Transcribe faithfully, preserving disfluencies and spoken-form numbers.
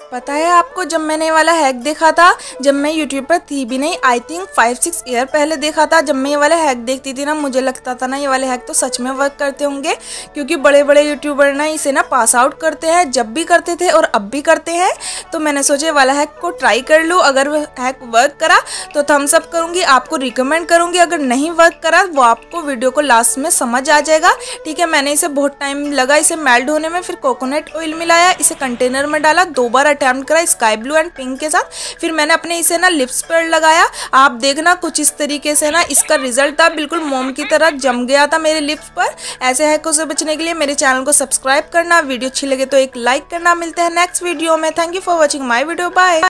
पता है आपको, जब मैंने ये वाला हैक देखा था, जब मैं यूट्यूब पर थी भी नहीं, I think five six year पहले देखा था। जब मैं ये वाला हैक देखती थी ना, मुझे लगता था ना ये वाले हैक तो सच में वर्क करते होंगे, क्योंकि बड़े बड़े यूट्यूबर ना इसे ना पास आउट करते हैं, जब भी करते थे और अब भी करते हैं। तो मैंने सोचा वाला हैक को ट्राई कर लूँ। अगर वह हैक वर्क करा तो थम्स अप करूँगी, आपको रिकमेंड करूँगी। अगर नहीं वर्क करा वो आपको वीडियो को लास्ट में समझ आ जाएगा। ठीक है, मैंने इसे बहुत टाइम लगा इसे मेल्ट होने में, फिर कोकोनट ऑयल मिलाया, इसे कंटेनर में डाला, दो बार अटेम्प्ट करा स्काई ब्लू एंड पिंक के साथ, फिर मैंने अपने इसे ना लिप्स पर लगाया। आप देखना कुछ इस तरीके से ना इसका रिजल्ट था, बिल्कुल मोम की तरह जम गया था मेरे लिप्स पर। ऐसे हैकों से बचने के लिए मेरे चैनल को सब्सक्राइब करना, वीडियो अच्छी लगे तो एक लाइक करना। मिलते हैं नेक्स्ट वीडियो में। Thank you for watching my video, bye.